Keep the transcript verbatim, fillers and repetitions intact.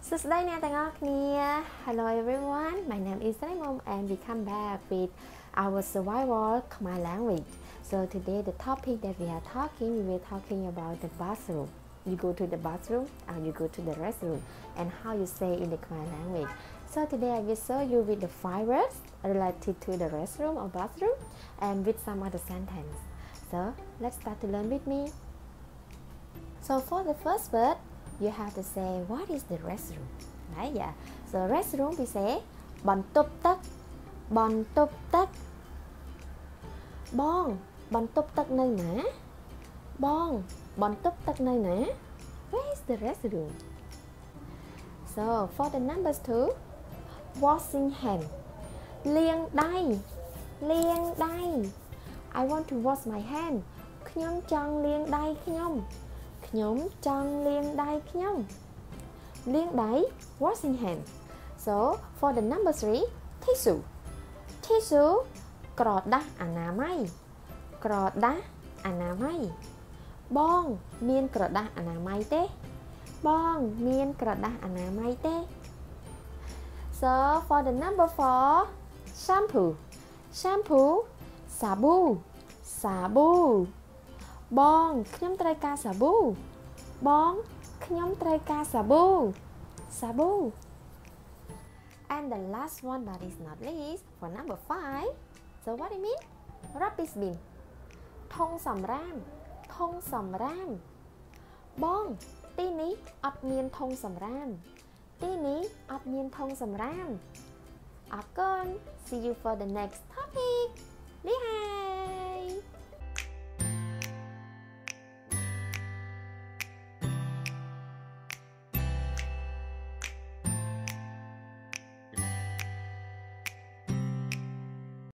Hello everyone, my name is Raymond and we come back with our survival Khmer language. So today the topic that we are talking, we are talking about the bathroom. You go to the bathroom or you go to the restroom and how you say in the Khmer language. So today I will show you with the five words related to the restroom or bathroom and with some other sentence. So let's start to learn with me. So for the first word, you have to say what is the restroom. Right? Yeah. So restroom we say bồn tụp tắc, bồn tụp tắc. Bong, bồn tụp tắc nơi nã. Bong, bồn tụp tắc nơi nã. Where is the restroom? So for the numbers two, washing hand. Liêng đay, liêng đay. I want to wash my hand. ខ្ញុំចង់លាងដៃខ្ញុំ ខ្ញុំចង់លាងដៃខ្ញុំ លាងដៃ washing hand. So for the number three, tissue. Tissue ក្រដាសអនាម័យ ក្រដាសអនាម័យ បងមានក្រដាសអនាម័យទេ បងមានក្រដាសអនាម័យទេ So for the number four, shampoo. Shampoo សាប៊ូ សាប៊ូ បងខ្ញុំត្រូវការសាប៊ូ បងខ្ញុំត្រូវការសាប៊ូ សាប៊ូ And the last one but is not least, for number five. So what do you mean? Rubbish bin. ធុងសំរាម ធុងសំរាម បងទីនេះអត់មានធុងសំរាម ទីនេះអត់មានធុងសំរាម អរគុណ See you for the next topic. លីហា